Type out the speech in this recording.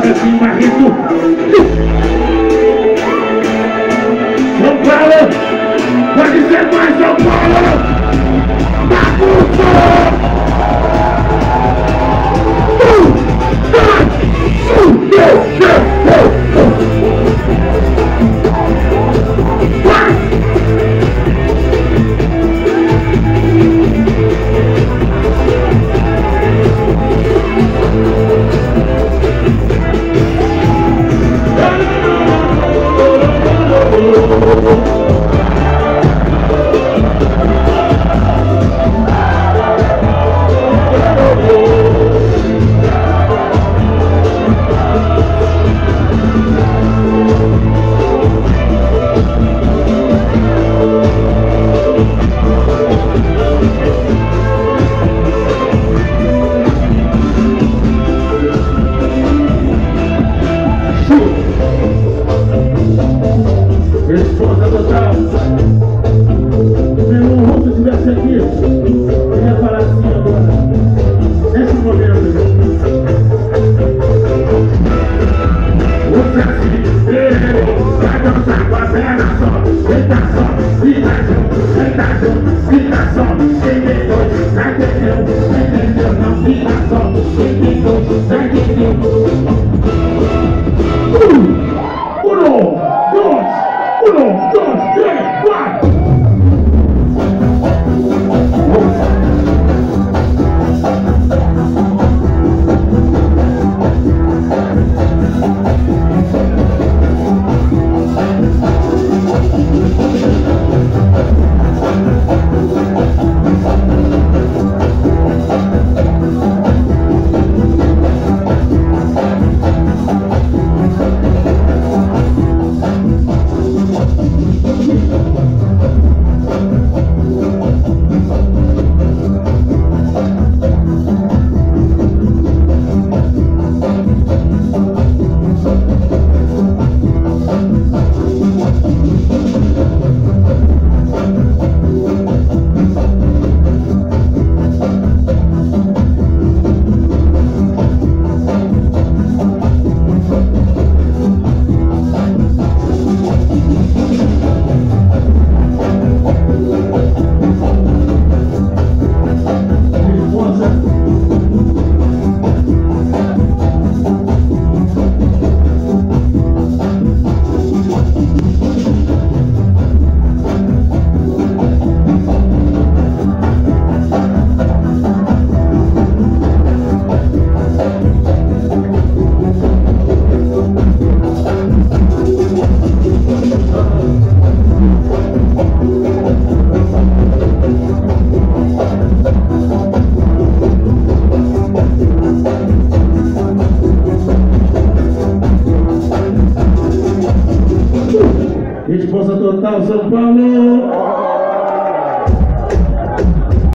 Brasil, Barreto. São Paulo, pode ser mais São Paulo. Bagunça! Resposta total. Se o Russo estivesse aqui, eu ia falar assim agora. Nesse momento. O Saci, vai dançar com a perna só. Deita só, fica junto, deita junto, fica só. Entendeu? Já entendeu? Entendeu? Não fica só. Entendeu? Já entendeu? Uno, dos, tres, cuatro. Resposta total, São Paulo!